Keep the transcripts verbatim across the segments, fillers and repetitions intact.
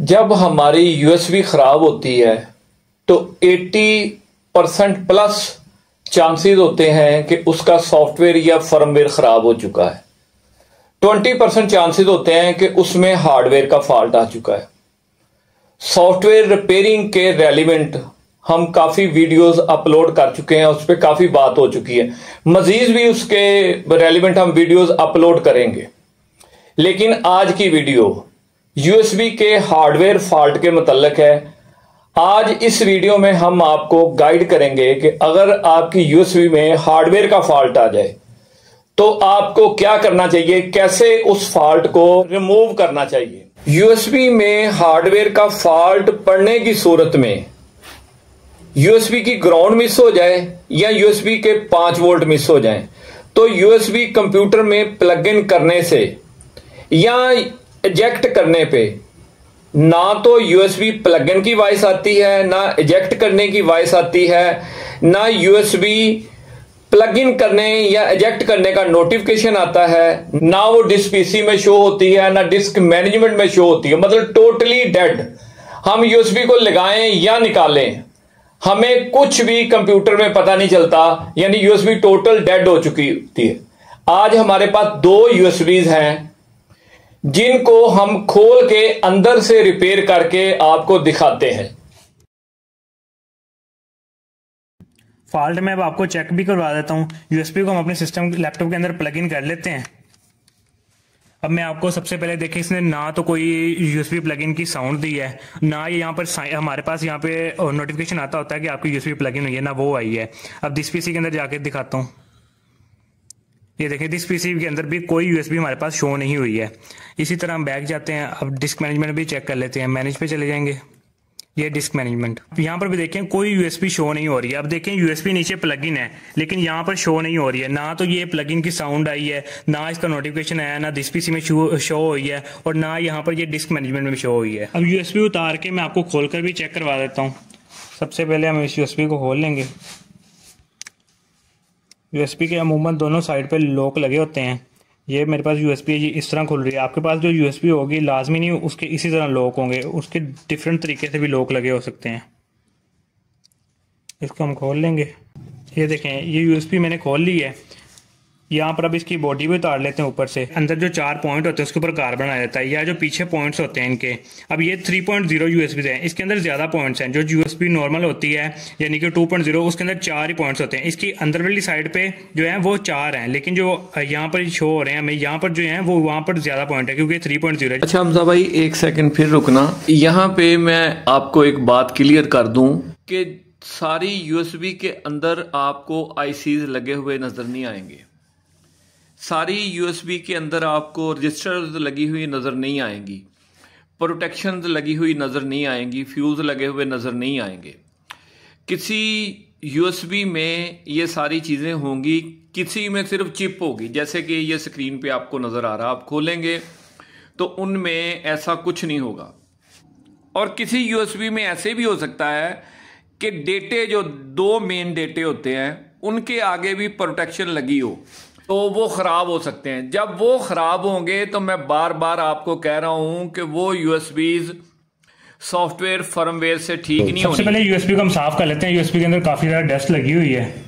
जब हमारी यूएसबी खराब होती है तो अस्सी परसेंट प्लस चांसेस होते हैं कि उसका सॉफ्टवेयर या फर्मवेयर खराब हो चुका है। बीस परसेंट चांसेस होते हैं कि उसमें हार्डवेयर का फॉल्ट आ चुका है। सॉफ्टवेयर रिपेयरिंग के रेलिवेंट हम काफी वीडियोस अपलोड कर चुके हैं, उस पर काफी बात हो चुकी है। मजीद भी उसके रेलिवेंट हम वीडियोस अपलोड करेंगे, लेकिन आज की वीडियो यूएसबी के हार्डवेयर फॉल्ट के मुतल्लिक है। आज इस वीडियो में हम आपको गाइड करेंगे कि अगर आपकी यूएसबी में हार्डवेयर का फॉल्ट आ जाए तो आपको क्या करना चाहिए, कैसे उस फॉल्ट को रिमूव करना चाहिए। यूएसबी में हार्डवेयर का फॉल्ट पड़ने की सूरत में यूएसबी की ग्राउंड मिस हो जाए या यूएसबी के पांच वोल्ट मिस हो जाएं, तो यूएसबी कंप्यूटर में प्लग इन करने से या इजेक्ट करने पे ना तो यूएसबी प्लग इन की वॉइस आती है, ना इजेक्ट करने की वॉइस आती है, ना यूएसबी प्लग इन करने या इजेक्ट करने का नोटिफिकेशन आता है, ना वो डिस्क पीसी में शो होती है, ना डिस्क मैनेजमेंट में शो होती है। मतलब टोटली डेड। हम यूएसबी को लगाएं या निकालें, हमें कुछ भी कंप्यूटर में पता नहीं चलता, यानी यूएसबी टोटल डेड हो चुकी होती है। आज हमारे पास दो यूएसबीज हैं जिनको हम खोल के अंदर से रिपेयर करके आपको दिखाते हैं। फॉल्ट में अब आपको चेक भी करवा देता हूं। यूएसबी को हम अपने सिस्टम लैपटॉप के अंदर प्लग इन कर लेते हैं। अब मैं आपको सबसे पहले देखिए, इसने ना तो कोई यूएसबी प्लग इन की साउंड दी है, ना ये यहाँ पर हमारे पास यहाँ पे नोटिफिकेशन आता होता है कि आपकी यूएसबी प्लग इन हुई है, ना वो आई है। अब दिस पीसी के अंदर जाके दिखाता हूँ। ये देखिए, दिस पीसी के अंदर भी कोई यूएसबी हमारे पास शो नहीं हुई है। इसी तरह हम बैक जाते हैं। अब डिस्क मैनेजमेंट भी चेक कर लेते हैं। मैनेज पे चले जाएंगे, ये डिस्क मैनेजमेंट। यहाँ पर भी देखें कोई यूएसबी शो नहीं हो रही है। अब देखें यूएसबी नीचे प्लग इन है, लेकिन यहाँ पर शो नहीं हो रही है। ना तो ये प्लग इन की साउंड आई है, ना इसका नोटिफिकेशन आया, ना दिस पीसी में शो हुई है, और ना यहाँ पर ये डिस्क मैनेजमेंट में शो हुई है। अब यूएसबी उतार के मैं आपको खोलकर भी चेक करवा देता हूँ। सबसे पहले हम इस यूएसबी को खोल लेंगे। यूएसबी के अमूमन दोनों साइड पे लॉक लगे होते हैं। ये मेरे पास यूएसबी इस तरह खुल रही है। आपके पास जो यूएसबी होगी लाजमी नहीं उसके इसी तरह लॉक होंगे, उसके डिफरेंट तरीके से भी लॉक लगे हो सकते हैं। इसको हम खोल लेंगे। ये देखें, ये यूएसबी मैंने खोल ली है। यहाँ पर अब इसकी बॉडी भी उतार लेते हैं ऊपर से। अंदर जो चार पॉइंट होते हैं उसके ऊपर कार बनाया जाता है, या जो पीछे पॉइंट्स होते हैं इनके। अब ये थ्री पॉइंट जीरो यूएसबी हैं, इसके अंदर ज्यादा पॉइंट्स हैं। जो यूएसबी नॉर्मल होती है यानी कि टू पॉइंट जीरो, उसके अंदर चार ही पॉइंट्स होते हैं। इसकी अंदर वाली साइड पे जो है वो चार हैं, लेकिन जो यहाँ पर शो हो रहे हैं हमें यहाँ पर जो है वो वहाँ पर ज्यादा पॉइंट है क्योंकि थ्री पॉइंट जीरो है। अच्छा हमजा भाई, एक सेकंड फिर रुकना। यहाँ पे मैं आपको एक बात क्लियर कर दूं कि सारी यूएसबी के अंदर आपको आईसीज लगे हुए नजर नहीं आएंगे। सारी यूएसबी के अंदर आपको रजिस्टर्स लगी हुई नज़र नहीं आएंगी, प्रोटेक्शन लगी हुई नज़र नहीं आएंगी, फ्यूज़ लगे हुए नज़र नहीं आएंगे। किसी यूएसबी में ये सारी चीज़ें होंगी, किसी में सिर्फ चिप होगी, जैसे कि ये स्क्रीन पे आपको नज़र आ रहा। आप खोलेंगे तो उनमें ऐसा कुछ नहीं होगा। और किसी यूएसबी में ऐसे भी हो सकता है कि डेटे, जो दो मेन डेटे होते हैं, उनके आगे भी प्रोटेक्शन लगी हो, तो वो ख़राब हो सकते हैं। जब वो ख़राब होंगे तो मैं बार बार आपको कह रहा हूं कि वो यूएसबीज सॉफ्टवेयर फर्मवेयर से ठीक नहीं होनी। सबसे पहले यूएसबी को हम साफ कर लेते हैं। यूएसबी के अंदर काफ़ी ज़्यादा डस्ट लगी हुई है।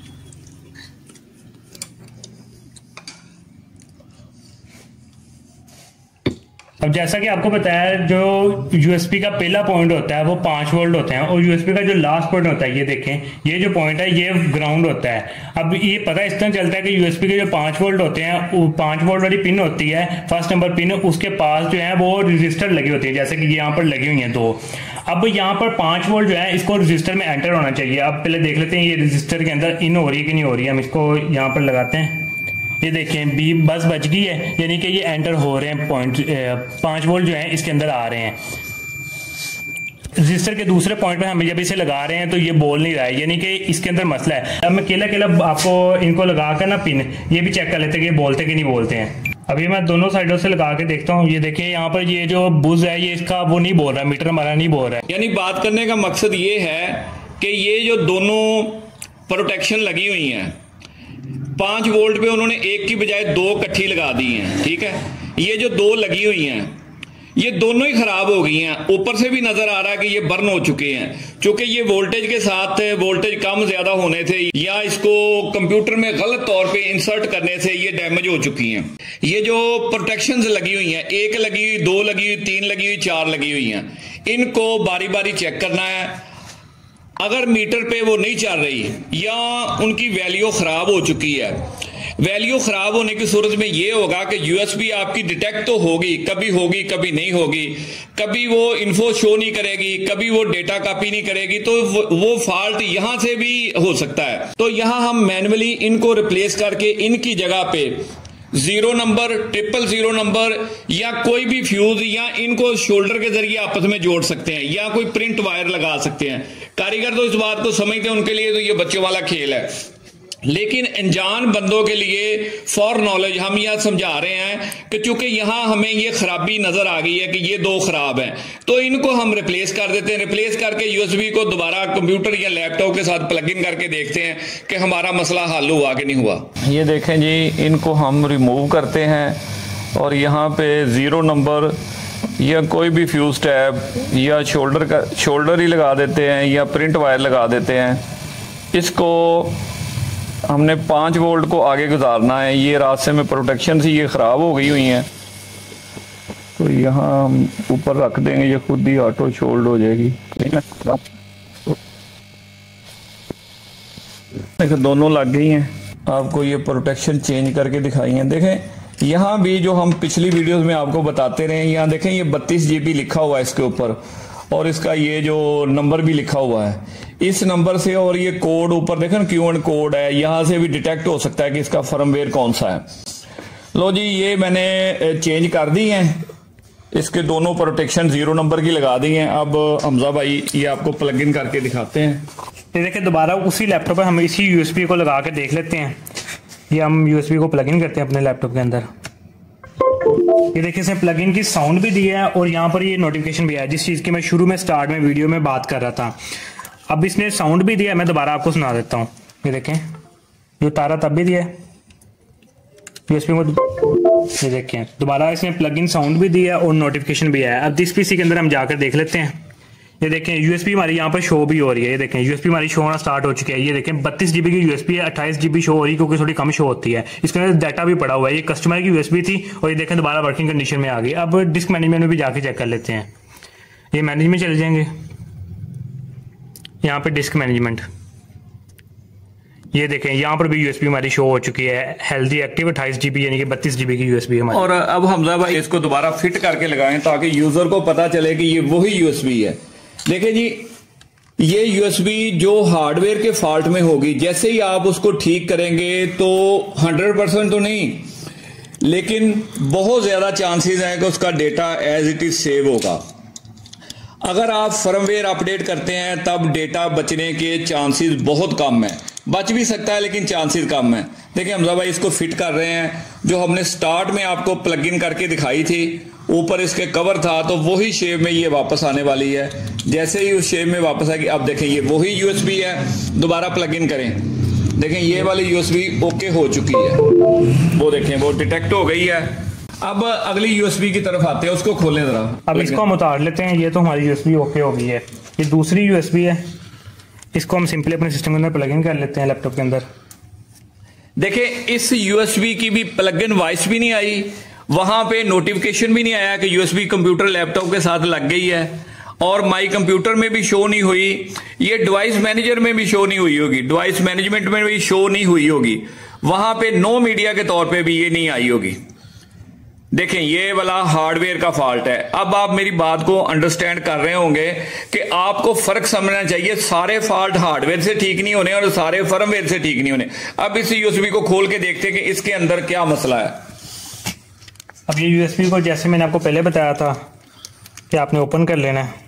अब जैसा कि आपको बताया, जो यूएसबी का पहला पॉइंट होता है वो पांच वोल्ट होते हैं, और यूएसबी का जो लास्ट पॉइंट होता है, ये देखें, ये जो पॉइंट है ये ग्राउंड होता है। अब ये पता इस तरह चलता है कि यूएसबी के जो पांच वोल्ट होते हैं, वो पांच वोल्ट वाली पिन होती है, फर्स्ट नंबर पिन, उसके पास जो है वो रजिस्टर लगी होती है, जैसे कि यहाँ पर लगी हुई है दो। अब यहाँ पर पांच वोल्ट जो है इसको रजिस्टर में एंटर होना चाहिए। अब पहले देख लेते हैं ये रजिस्टर के अंदर इन हो रही है कि नहीं हो रही है। हम इसको यहाँ पर लगाते हैं। ये देखें, बी बस बच गई है, यानी कि ये एंटर हो रहे हैं। पॉइंट पांच वोल्ट जो है इसके अंदर आ रहे हैं। रजिस्टर के दूसरे पॉइंट पे हम जब इसे लगा रहे हैं तो ये बोल नहीं रहा है, यानी कि इसके अंदर मसला है। अब मैं केला केला आपको इनको लगा कर ना पिन ये भी चेक कर लेते हैं कि ये बोलते कि नहीं बोलते हैं। अभी मैं दोनों साइडों से लगा के देखता हूँ। ये देखिए, यहाँ पर ये जो बुज है ये इसका वो नहीं बोल रहा, मीटर हमारा नहीं बोल रहा है। यानी बात करने का मकसद ये है कि ये जो दोनों प्रोटेक्शन लगी हुई हैं, पांच वोल्ट पे उन्होंने एक की बजाय दो इकट्ठी लगा दी हैं। ठीक है, ये जो दो लगी हुई हैं ये दोनों ही खराब हो गई हैं। ऊपर से भी नजर आ रहा है कि ये बर्न हो चुके हैं, क्योंकि ये वोल्टेज के साथ वोल्टेज कम ज्यादा होने से या इसको कंप्यूटर में गलत तौर पे इंसर्ट करने से ये डैमेज हो चुकी हैं। ये जो प्रोटेक्शंस लगी हुई हैं, एक लगी हुई, दो लगी हुई, तीन लगी हुई, चार लगी हुई हैं, इनको बारी बारी चेक करना है। अगर मीटर पे वो नहीं चल रही या उनकी वैल्यू खराब हो चुकी है, वैल्यू खराब होने की सूरत में ये होगा कि यूएसबी आपकी डिटेक्ट तो होगी, कभी होगी कभी नहीं होगी, कभी वो इन्फो शो नहीं करेगी, कभी वो डेटा कॉपी नहीं करेगी, तो वो फॉल्ट यहां से भी हो सकता है। तो यहां हम मैन्युअली इनको रिप्लेस करके इनकी जगह पे zero number, triple zero number या कोई भी फ्यूज या इनको शोल्डर के जरिए आपस में जोड़ सकते हैं या कोई प्रिंट वायर लगा सकते हैं। कारीगर तो इस बात को समझते हैं, उनके लिए तो ये बच्चों वाला खेल है, लेकिन अनजान बंदों के लिए फॉर नॉलेज हम यह समझा रहे हैं कि चूंकि यहां हमें ये खराबी नजर आ गई है कि ये दो खराब हैं, तो इनको हम रिप्लेस कर देते हैं। रिप्लेस करके यूएसबी को दोबारा कंप्यूटर या लैपटॉप के साथ प्लग इन करके देखते हैं कि हमारा मसला हल हुआ कि नहीं हुआ। ये देखें जी, इनको हम रिमूव करते हैं और यहाँ पे जीरो नंबर या कोई भी फ्यूज टैब या शोल्डर का शोल्डर ही लगा देते हैं या प्रिंट वायर लगा देते हैं। इसको हमने पाँच वोल्ट को आगे गुजारना है। ये रास्ते में प्रोटेक्शन से ये ख़राब हो गई हुई हैं, तो यहाँ हम ऊपर रख देंगे, ये खुद ही ऑटो शोल्ड हो जाएगी। देखो दोनों लग गई हैं। आपको ये प्रोटेक्शन चेंज करके दिखाई है। देखें यहाँ भी जो हम पिछली वीडियोस में आपको बताते रहे, यहाँ देखें ये बत्तीस जीबी लिखा हुआ है इसके ऊपर, और इसका ये जो नंबर भी लिखा हुआ है इस नंबर से, और ये कोड ऊपर देखें क्यू एन कोड है, यहाँ से भी डिटेक्ट हो सकता है कि इसका फर्मवेयर कौन सा है। लो जी, ये मैंने चेंज कर दी हैं, इसके दोनों प्रोटेक्शन जीरो नंबर की लगा दी हैं। अब हमजा भाई ये आपको प्लग इन करके दिखाते हैं। ये देखिए दोबारा उसी लैपटॉप पर हम इसी यूएसबी को लगा के देख लेते हैं। ये हम यूएसबी को प्लग इन करते हैं अपने लैपटॉप के अंदर। ये देखिए इसने प्लग इन की साउंड भी दी है और यहाँ पर ये नोटिफिकेशन भी है, जिस चीज़ की मैं शुरू में स्टार्ट में वीडियो में बात कर रहा था। अब इसने साउंड भी दिया है, मैं दोबारा आपको सुना देता हूँ। ये देखें, ये तारा तब भी दिया है यूएसबी को, ये देखें दोबारा इसने प्लग इन साउंड भी दिया है और नोटिफिकेशन भी है। अब दिस पीसी के अंदर हम जाकर देख लेते हैं। ये देखें यूएसबी हमारी यहाँ पर शो भी हो रही है। ये देखें यूएसबी हमारी शो होना स्टार्ट हो चुकी है। ये देखें बत्तीस जीबी की यूएसबी है, अट्ठाईस जीबी शो हो रही है क्योंकि थोड़ी कम शो होती है। इसके अंदर डाटा भी पड़ा हुआ है। ये कस्टमर की यूएसबी थी और ये देखें दोबारा वर्किंग कंडीशन में आ गई। अब डिस्क मैनेजमेंट में भी जाके चेक कर लेते हैं। ये मैनेज में चले जाएंगे, यहाँ पे डिस्क मैनेजमेंट, ये देखें यहाँ पर भी यूएसबी हमारी शो हो चुकी है, हेल्दी एक्टिव अट्ठाईस जीबी यानी कि बत्तीस जीबी की यूएसबी हमारी। और अब हमजा भाई इसको दोबारा फिट करके लगाएं ताकि यूजर को पता चले कि ये वही यूएसबी है। देखिए जी, ये यूएसबी जो हार्डवेयर के फॉल्ट में होगी, जैसे ही आप उसको ठीक करेंगे तो हंड्रेड परसेंट तो नहीं, लेकिन बहुत ज्यादा चांसेस हैं कि उसका data as it is save होगा। अगर आप फर्मवेयर अपडेट करते हैं तब डेटा बचने के चांसेस बहुत कम है। बच भी सकता है लेकिन चांसेस कम है। देखिए हमजा भाई इसको फिट कर रहे हैं, जो हमने स्टार्ट में आपको प्लग इन करके दिखाई थी, ऊपर इसके कवर था, तो वही शेप में ये वापस आने वाली है। जैसे ही उस शेप में वापस आएगी, अब देखें ये वही यूएसबी है। दोबारा प्लग इन करें, देखें ये वाली यूएसबी ओके हो चुकी है, वो देखें वो डिटेक्ट हो गई है। अब अगली यूएसबी की तरफ आते हैं, उसको खोलें जरा। अब इसको हम उतार लेते हैं। ये तो हमारी यूएसबी ओके हो गई है। ये दूसरी यूएसबी है, इसको हम सिंपली अपने सिस्टम के अंदर प्लग इन कर लेते हैं लैपटॉप के अंदर। देखिए इस यूएसबी की भी प्लग इन वॉइस भी नहीं आई, वहां पे नोटिफिकेशन भी नहीं आया कि यूएसबी कंप्यूटर लैपटॉप के साथ लग गई है, और माई कंप्यूटर में भी शो नहीं हुई। ये डिवाइस मैनेजर में भी शो नहीं हुई होगी, डिवाइस मैनेजमेंट में भी शो नहीं हुई होगी, वहां पे नो मीडिया के तौर पे भी ये नहीं आई होगी। देखें ये वाला हार्डवेयर का फॉल्ट है। अब आप मेरी बात को अंडरस्टैंड कर रहे होंगे कि आपको फर्क समझना चाहिए, सारे फॉल्ट हार्डवेयर से ठीक नहीं होने और सारे फर्मवेयर से ठीक नहीं होने। अब इस यूएसबी को खोल के देखते हैं कि इसके अंदर क्या मसला है। अब ये यूएसबी को जैसे मैंने आपको पहले बताया था कि आपने ओपन कर लेना है।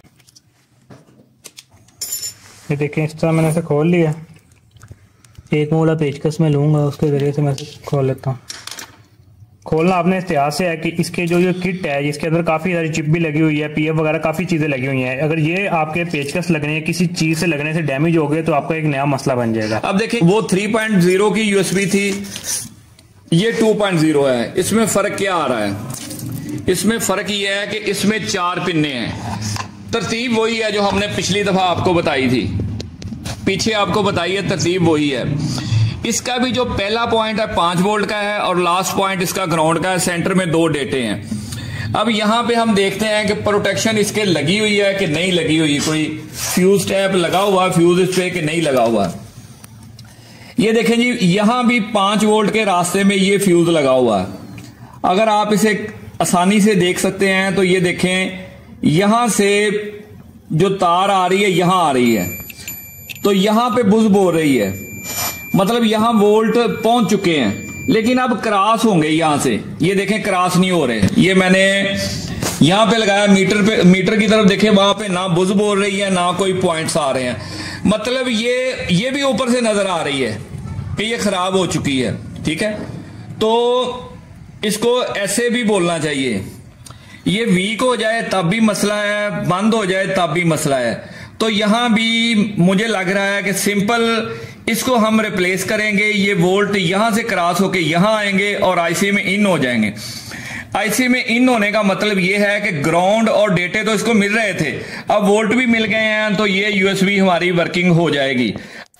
ये देखें इस तरह मैंने इसे खोल लिया। एक मोड़ा पेचकस में लूंगा, उसके जरिए से मैं खोल लेता हूँ। खोलना आपने इख्तियार से है कि इसके जो ये किट है, इसके अंदर काफ़ी सारी चिप भी लगी हुई है, पीएफ वगैरह काफ़ी चीज़ें लगी हुई हैं। अगर ये आपके पेचकस लगने, किसी चीज़ से लगने से डैमेज हो गए तो आपका एक नया मसला बन जाएगा। अब देखिए वो थ्री पॉइंट ज़ीरो की यूएसबी थी, ये टू पॉइंट ज़ीरो है। इसमें फ़र्क क्या आ रहा है? इसमें फर्क यह है कि इसमें चार पिन्ने हैं। तरतीब वही है जो हमने पिछली दफा आपको बताई थी, पीछे आपको बताई है, तरतीब वही है। इसका भी जो पहला पॉइंट है पांच वोल्ट का है और लास्ट पॉइंट इसका ग्राउंड का है। सेंटर में दो डेटे हैं। अब यहां पे हम देखते हैं कि प्रोटेक्शन इसके लगी हुई है कि नहीं लगी हुई, कोई फ्यूज टैप लगा हुआ फ्यूज इस पे कि नहीं लगा हुआ। ये देखें जी, यहां भी पांच वोल्ट के रास्ते में ये फ्यूज लगा हुआ है। अगर आप इसे आसानी से देख सकते हैं तो ये देखें, यहां से जो तार आ रही है यहां आ रही है, तो यहां पे बुझ बोल रही है, मतलब यहां वोल्ट पहुंच चुके हैं, लेकिन अब क्रॉस होंगे यहां से। ये देखें क्रॉस नहीं हो रहे। ये मैंने यहां पे लगाया मीटर पे, मीटर की तरफ देखें, वहां पे ना बुझ बोल रही है ना कोई पॉइंट्स आ रहे हैं। मतलब ये ये भी ऊपर से नजर आ रही है कि ये खराब हो चुकी है। ठीक है, तो इसको ऐसे भी बोलना चाहिए। ये वीक हो जाए तब भी मसला है, बंद हो जाए तब भी मसला है। तो यहां भी मुझे लग रहा है कि सिंपल इसको हम रिप्लेस करेंगे। ये वोल्ट यहां से क्रॉस होके यहां आएंगे और आईसी में इन हो जाएंगे। आईसी में इन होने का मतलब ये है कि ग्राउंड और डेटे तो इसको मिल रहे थे, अब वोल्ट भी मिल गए हैं, तो ये यूएसबी हमारी वर्किंग हो जाएगी।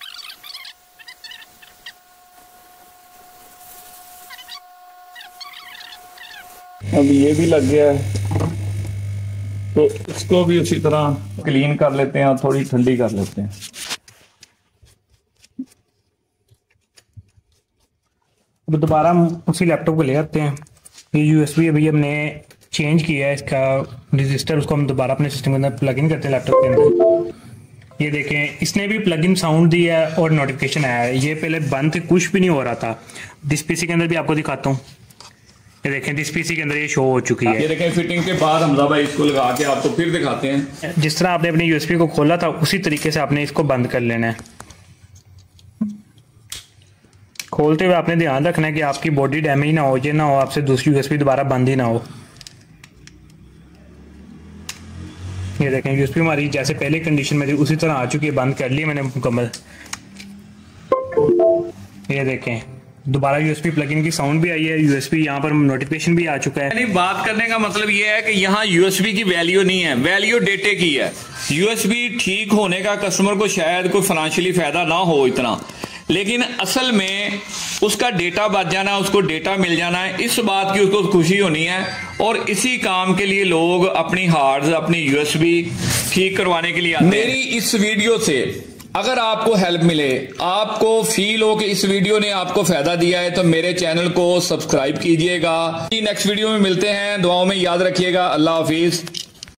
अब ये भी लग गया है, तो इसको भी उसी तरह क्लीन कर लेते हैं और थोड़ी ठंडी कर लेते हैं। अब दोबारा हम उसी लैपटॉप को ले आते हैं। ये यूएसबी अभी हमने चेंज किया है, इसका रजिस्टर, उसको हम दोबारा अपने सिस्टम के अंदर प्लग इन करते हैं लैपटॉप के अंदर। ये देखें, इसने भी प्लग इन साउंड दिया है और नोटिफिकेशन आया है। ये पहले बंद थे, कुछ भी नहीं हो रहा था। दिस पीसी के अंदर भी आपको दिखाता हूँ, ये देखें दिस पीसी के अंदर ये शो हो चुकी है। ये देखें फिटिंग के बाद हमजा भाई इसको लगा के आपको फिर दिखाते हैं। जिस तरह आपने अपने यूएसबी को खोला था उसी तरीके से आपने इसको बंद कर लेना है। खोलते हुए आपने ध्यान रखना है कि आपकी बॉडी डैमेज ना हो, ये ना हो आपसे दूसरी यूएसबी दोबारा बंद ही ना हो। ये देखें यूएसबी हमारी जैसे पहले कंडीशन में थी उसी तरह आ चुकी है, बंद कर ली मैंने मुकम्मल। ये देखें दोबारा यूएसबी प्लग इन की साउंड भी आई है, यूएसबी यहाँ पर नोटिफिकेशन भी आ चुका है। यानी बात करने का मतलब ये है कि यहाँ यूएसबी की वैल्यू नहीं है, वैल्यू डेटे की है। यूएसबी ठीक होने का कस्टमर को शायद कोई फाइनेंशियली फायदा ना हो इतना, लेकिन असल में उसका डेटा बच जाना, उसको डेटा मिल जाना है, इस बात की उसको खुशी होनी है। और इसी काम के लिए लोग अपनी हार्ड्स, अपनी यूएसबी ठीक करवाने के लिए आते हैं। मेरी इस वीडियो से अगर आपको हेल्प मिले, आपको फील हो कि इस वीडियो ने आपको फायदा दिया है, तो मेरे चैनल को सब्सक्राइब कीजिएगा। नेक्स्ट वीडियो में मिलते हैं, दुआओं में याद रखिएगा। अल्लाह हाफिज।